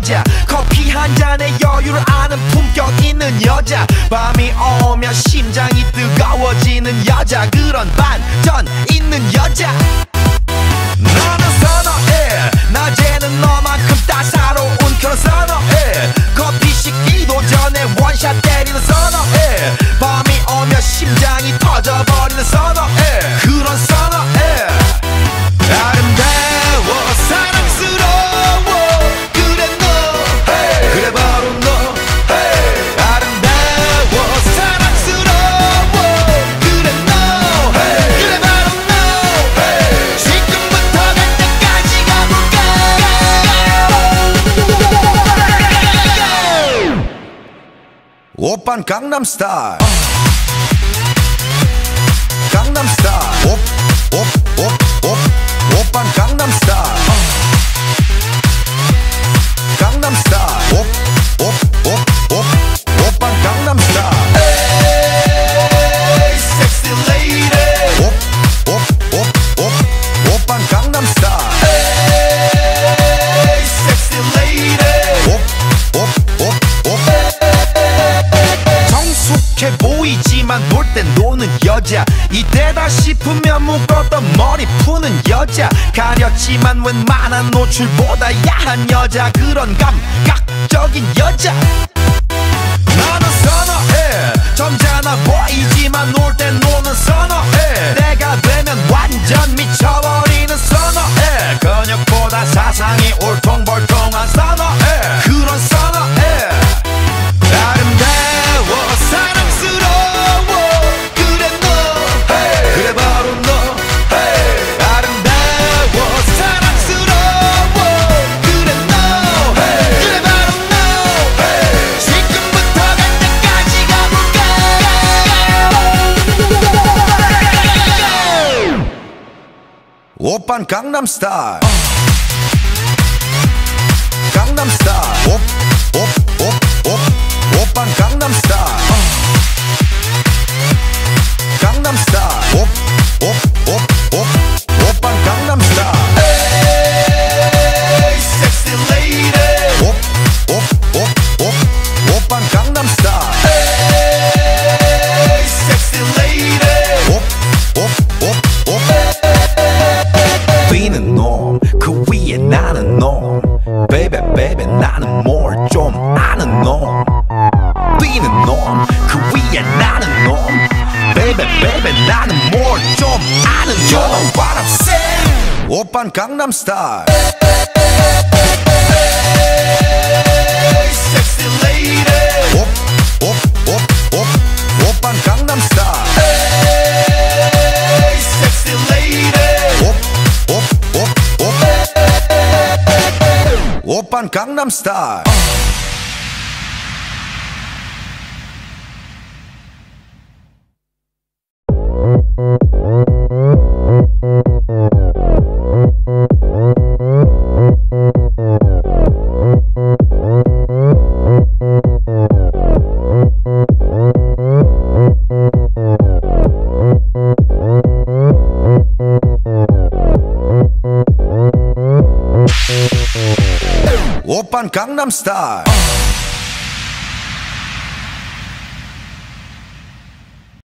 여자, 커피 한 잔에 여유를 아는 품격 있는 여자, 밤이 오면 심장이 뜨거워지는 여자, 그런 반전 있는 여자. 너는 선어해, 낮에는 너만큼 따사로운 그런 선어해, 커피 식기도 전에 원샷 때리는 선어해, 밤이 오면 심장이 터져버리는 선어해, 그런 선어해. 아름다워 사랑스러워 그래 너, hey. 그래 바로 너, hey. 아름다워 사랑스러워 그래 너, hey. 그래 바로 너, hey. 지금부터 갈 때까지 가볼까. 오빤 강남스타일, 강남스타일, 오빤 강남스타일, 강남스타일, 오빤 강남스타일. Hey, sexy lady. 오빤 강남스타일. Hey, sexy lady. 정숙해 보이지만 놀 땐 노는 여자, 이때다 싶으면 묶었던 머리 푸는 여자, 가렸지만 웬만한 노출보다 야한 여자, 그런 감각적인 여자. 나는 선어해, 점잖아 보이지만 놀 땐 노는 선어해, 내가 되면 완전 미쳐버리는 선어해, 근육보다 사상이 울퉁불퉁한 선어해, 그런 선어해. 아름다워 사랑스러워 그래 너, hey. 그래 바로 너, hey. 아름다워 사랑스러워 그래 너, hey. 그래 바로 너, hey. 지금부터 갈 때까지 가볼까. 오빤 강남스타일, 강남스타일, 오빤 강남스타일, 강남스타일, 오빤 강남스타일. Hey, sexy lady. 오빤 강남스타일. Hey, sexy lady. 뛰는 놈, 그 위에 나는 놈, baby baby 나는 뭘 좀 아는 놈, 뛰는 놈, 그 위에 나는 놈, baby baby 나는 뭘 좀 아는 놈. You know what I'm saying? 오빤 강남스타일. Hey, sexy lady. 오빤 강남스타일. Hey, sexy lady. 오빤 강남스타일. 오빤 강남스타일.